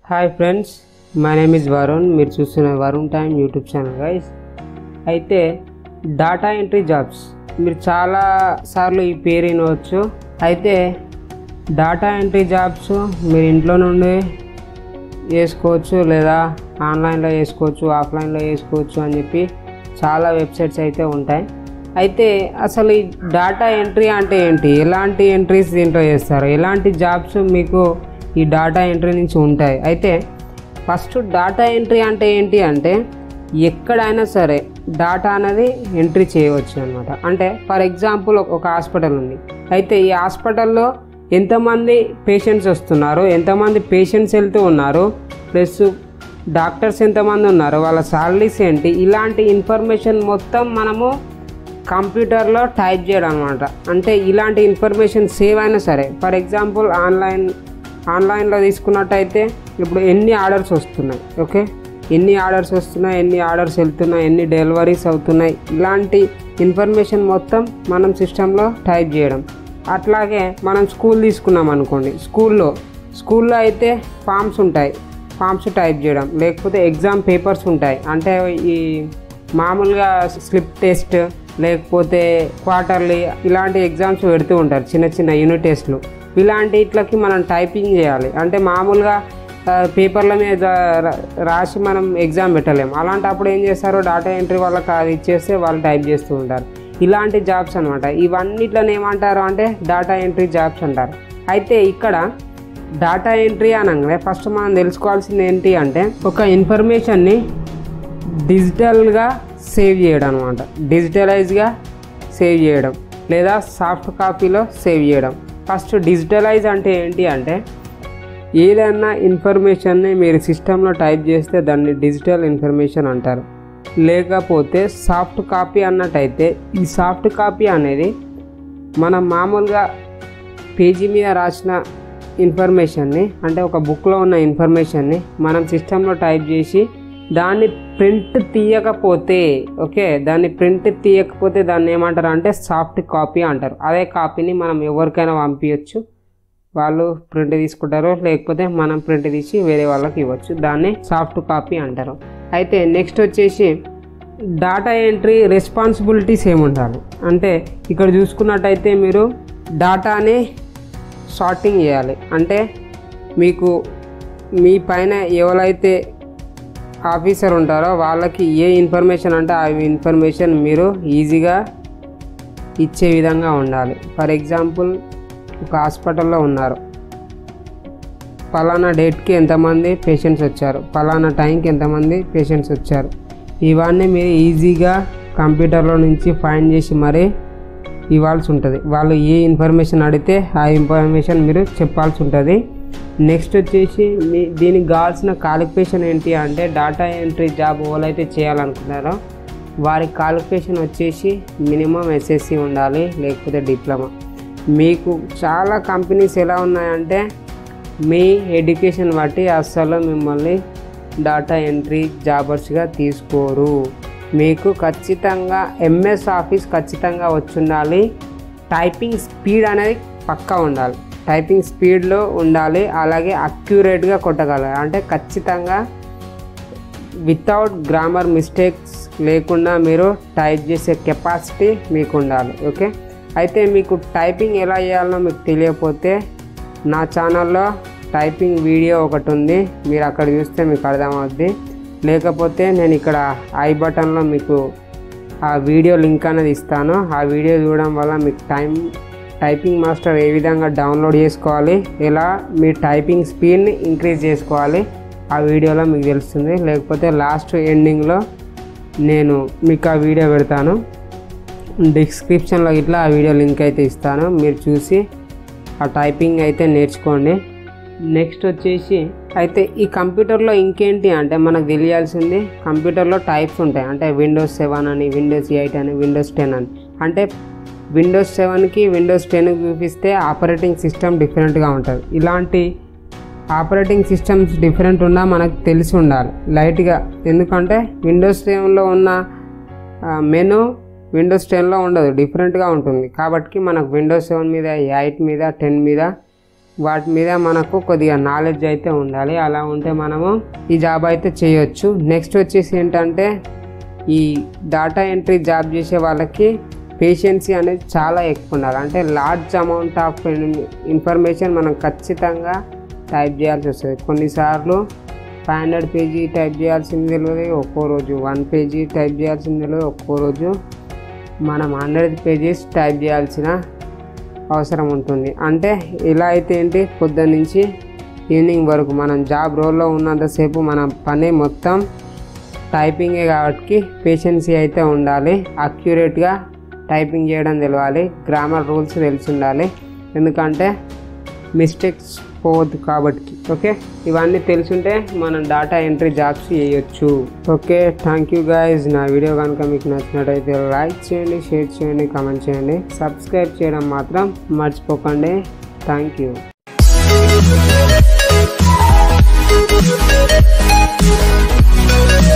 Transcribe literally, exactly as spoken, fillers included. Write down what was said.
Hi friends, my name is Varun. మీరు చూస్తున్న Varun time YouTube channel guys. అయితే డాటా ఎంట్రీ జాబ్స్ మీరు చాలా సార్లు ఈ పేరు వినవచ్చు. అయితే డాటా ఎంట్రీ జాబ్స్ మీరు ఇంట్లో నుండి చేసుకోవచ్చు, లేదా ఆన్లైన్లో చేసుకోవచ్చు, ఆఫ్లైన్లో చేసుకోవచ్చు అని చెప్పి చాలా వెబ్సైట్స్ అయితే ఉంటాయి. అయితే అసలు ఈ డాటా ఎంట్రీ అంటే ఏంటి, ఎలాంటి ఎంట్రీస్ దీంట్లో చేస్తారు, ఎలాంటి జాబ్స్ మీకు ఈ డాటా ఎంట్రీ నుంచి ఉంటాయి. అయితే ఫస్ట్ డాటా ఎంట్రీ అంటే ఏంటి అంటే ఎక్కడైనా సరే డాటా అనేది ఎంట్రీ చేయవచ్చు అనమాట. అంటే ఫర్ ఎగ్జాంపుల్ ఒక హాస్పిటల్ ఉంది. అయితే ఈ హాస్పిటల్లో ఎంతమంది పేషెంట్స్ వస్తున్నారు, ఎంతమంది పేషెంట్స్ వెళ్తూ ఉన్నారు, ప్లస్ డాక్టర్స్ ఎంతమంది ఉన్నారు, వాళ్ళ సాలరీస్ ఏంటి, ఇలాంటి ఇన్ఫర్మేషన్ మొత్తం మనము కంప్యూటర్లో టైప్ చేయడం అనమాట. అంటే ఇలాంటి ఇన్ఫర్మేషన్ సేవ్ అయినా సరే, ఫర్ ఎగ్జాంపుల్ ఆన్లైన్ ఆన్లైన్లో తీసుకున్నట్టయితే ఇప్పుడు ఎన్ని ఆర్డర్స్ వస్తున్నాయి, ఓకే, ఎన్ని ఆర్డర్స్ వస్తున్నాయి, ఎన్ని ఆర్డర్స్ వెళ్తున్నాయి, ఎన్ని డెలివరీస్ అవుతున్నాయి, ఇలాంటి ఇన్ఫర్మేషన్ మొత్తం మనం సిస్టంలో టైప్ చేయడం. అట్లాగే మనం స్కూల్ తీసుకున్నాం అనుకోండి, స్కూల్లో స్కూల్లో అయితే ఫామ్స్ ఉంటాయి, ఫామ్స్ టైప్ చేయడం, లేకపోతే ఎగ్జామ్ పేపర్స్ ఉంటాయి. అంటే ఈ మామూలుగా స్లిప్ టెస్ట్ లేకపోతే క్వార్టర్లీ ఇలాంటి ఎగ్జామ్స్ పెడుతూ ఉంటారు, చిన్న చిన్న యూనిట్ టెస్ట్లు. ఇలాంటి ఇట్లకి మనం టైపింగ్ చేయాలి. అంటే మామూలుగా పేపర్ల మీద రాసి మనం ఎగ్జామ్ పెట్టలేము. అలాంటప్పుడు ఏం చేస్తారు, డాటా ఎంట్రీ వాళ్ళకి అది ఇచ్చేస్తే వాళ్ళు టైప్ చేస్తూ ఉంటారు. ఇలాంటి జాబ్స్ అనమాట. ఇవన్నిట్లని ఏమంటారు అంటే డాటా ఎంట్రీ జాబ్స్ అంటారు. అయితే ఇక్కడ డాటా ఎంట్రీ అనగానే ఫస్ట్ మనం తెలుసుకోవాల్సింది ఏంటి అంటే ఒక ఇన్ఫర్మేషన్ని డిజిటల్గా సేవ్ చేయడం అనమాట. డిజిటలైజ్గా సేవ్ చేయడం లేదా సాఫ్ట్ కాపీలో సేవ్ చేయడం. ఫస్ట్ డిజిటలైజ్ అంటే ఏంటి అంటే ఏదైనా ఇన్ఫర్మేషన్ని మీరు సిస్టంలో టైప్ చేస్తే దాన్ని డిజిటల్ ఇన్ఫర్మేషన్ అంటారు. లేకపోతే సాఫ్ట్ కాపీ అన్నట్టయితే ఈ సాఫ్ట్ కాపీ అనేది మనం మామూలుగా పేజీ మీద రాసిన ఇన్ఫర్మేషన్ని, అంటే ఒక బుక్లో ఉన్న ఇన్ఫర్మేషన్ని మనం సిస్టంలో టైప్ చేసి దాన్ని ప్రింట్ తీయకపోతే, ఓకే, దాన్ని ప్రింట్ తీయకపోతే దాన్ని ఏమంటారు అంటే సాఫ్ట్ కాపీ అంటారు. అదే కాపీని మనం ఎవరికైనా పంపించవచ్చు, వాళ్ళు ప్రింట్ తీసుకుంటారు, లేకపోతే మనం ప్రింట్ తీసి వేరే వాళ్ళకి ఇవ్వచ్చు. దాన్ని సాఫ్ట్ కాపీ అంటారు. అయితే నెక్స్ట్ వచ్చేసి డాటా ఎంట్రీ రెస్పాన్సిబిలిటీస్ ఏముండాలి అంటే ఇక్కడ చూసుకున్నట్టయితే మీరు డాటాని సార్టింగ్ చేయాలి. అంటే మీకు మీ పైన ఎవరైతే ఆఫీసర్ ఉంటారో వాళ్ళకి ఏ ఇన్ఫర్మేషన్ అంటే ఆ ఇన్ఫర్మేషన్ మీరు ఈజీగా ఇచ్చే విధంగా ఉండాలి. ఫర్ ఎగ్జాంపుల్ ఒక హాస్పిటల్లో ఉన్నారు, పలానా డేట్కి ఎంతమంది పేషెంట్స్ వచ్చారు, పలానా టైంకి ఎంతమంది పేషెంట్స్ వచ్చారు, ఇవన్నీ మీరు ఈజీగా కంప్యూటర్లో నుంచి ఫైండ్ చేసి మరీ ఇవ్వాల్సి ఉంటుంది. వాళ్ళు ఏ ఇన్ఫర్మేషన్ అడిగితే ఆ ఇన్ఫర్మేషన్ మీరు చెప్పాల్సి ఉంటుంది. నెక్స్ట్ వచ్చేసి మీ దీనికి కావాల్సిన క్వాలిఫికేషన్ ఏంటి అంటే డాటా ఎంట్రీ జాబ్ ఎవరైతే చేయాలనుకున్నారో వారి క్వాలిఫికేషన్ వచ్చేసి మినిమం ఎస్ఎస్సి ఉండాలి, లేకపోతే డిప్లొమా. మీకు చాలా కంపెనీస్ ఎలా ఉన్నాయంటే మీ ఎడ్యుకేషన్ బట్టి అస్సలు మిమ్మల్ని డాటా ఎంట్రీ జాబర్స్గా తీసుకోరు. మీకు ఖచ్చితంగా ఎంఎస్ ఆఫీస్ ఖచ్చితంగా వచ్చి ఉండాలి. టైపింగ్ స్పీడ్ అనేది పక్కా ఉండాలి, టైపింగ్ స్పీడ్లో ఉండాలి. అలాగే అక్యురేట్గా కొట్టగలగాలి. అంటే ఖచ్చితంగా వితౌట్ గ్రామర్ మిస్టేక్స్ లేకుండా మీరు టైప్ చేసే కెపాసిటీ మీకు ఉండాలి, ఓకే. అయితే మీకు టైపింగ్ ఎలా చేయాలో మీకు తెలియకపోతే నా ఛానల్లో టైపింగ్ వీడియో ఒకటి ఉంది, మీరు అక్కడ చూస్తే మీకు అర్థమవుద్ది. లేకపోతే నేను ఇక్కడ ఐ బటన్లో మీకు ఆ వీడియో లింక్ అనేది ఇస్తాను. ఆ వీడియో చూడడం వల్ల మీకు టైం టైపింగ్ మాస్టర్ ఏ విధంగా డౌన్లోడ్ చేసుకోవాలి, ఎలా మీ టైపింగ్ స్పీడ్ని ఇంక్రీజ్ చేసుకోవాలి ఆ వీడియోలో మీకు తెలుస్తుంది. లేకపోతే లాస్ట్ ఎండింగ్లో నేను మీకు ఆ వీడియో పెడతాను, డిస్క్రిప్షన్లో ఇట్లా ఆ వీడియో లింక్ అయితే ఇస్తాను, మీరు చూసి ఆ టైపింగ్ అయితే నేర్చుకోండి. నెక్స్ట్ వచ్చేసి అయితే ఈ కంప్యూటర్లో ఇంకేంటి అంటే మనకు తెలియాల్సింది కంప్యూటర్లో టైప్స్ ఉంటాయి. అంటే విండోస్ సెవెన్ అని, విండోస్ ఎయిట్ అని, విండోస్ టెన్ అని. అంటే విండోస్ సెవెన్కి విండోస్ టెన్కి చూపిస్తే ఆపరేటింగ్ సిస్టమ్ డిఫరెంట్గా ఉంటుంది. ఇలాంటి ఆపరేటింగ్ సిస్టమ్స్ డిఫరెంట్ ఉన్నా మనకు తెలిసి ఉండాలి లైట్గా. ఎందుకంటే విండోస్ సెవెన్లో ఉన్న మెనూ విండోస్ టెన్లో ఉండదు, డిఫరెంట్గా ఉంటుంది. కాబట్టి మనకు విండోస్ సెవెన్ మీద, ఎయిట్ మీద, టెన్ మీద వాటి మీద మనకు కొద్దిగా నాలెడ్జ్ అయితే ఉండాలి. అలా ఉంటే మనము ఈ జాబ్ అయితే చేయొచ్చు. నెక్స్ట్ వచ్చేసి ఏంటంటే ఈ డేటా ఎంట్రీ జాబ్ చేసే వాళ్ళకి పేషెన్సీ అనేది చాలా ఎక్కువ ఉండాలి. అంటే లార్జ్ అమౌంట్ ఆఫ్ ఇన్ఫర్మేషన్ మనం ఖచ్చితంగా టైప్ చేయాల్సి వస్తుంది. కొన్నిసార్లు ఫైవ్ హండ్రెడ్ పేజీ టైప్ చేయాల్సింది తెలియదు ఒక్కో రోజు, వన్ పేజీ టైప్ చేయాల్సింది తెలియదు ఒక్కో రోజు, మనం హండ్రెడ్ పేజెస్ టైప్ చేయాల్సిన అవసరం ఉంటుంది. అంటే ఇలా అయితే ఏంటి, పొద్దున్న నుంచి ఈవినింగ్ వరకు మనం జాబ్ రోల్లో ఉన్నంతసేపు మన పని మొత్తం టైపింగే కాబట్టి పేషెన్సీ అయితే ఉండాలి. అక్యురేట్గా టైపింగ్ చేయడం తెలియాలి, గ్రామర్ రూల్స్ తెలిసి ఉండాలి, ఎందుకంటే మిస్టేక్స్ పోవద్దు కాబట్టి. ఓకే, ఇవన్నీ తెలుసుంటే మనం డేటా ఎంట్రీ జాబ్స్ చేయొచ్చు. Okay, thank you guys. నా వీడియో కనుక మీకు నచ్చినట్టయితే లైక్ చేయండి, షేర్ చేయండి, కామెంట్ చేయండి, సబ్స్క్రైబ్ చేయడం మాత్రం మర్చిపోకండి. Thank you.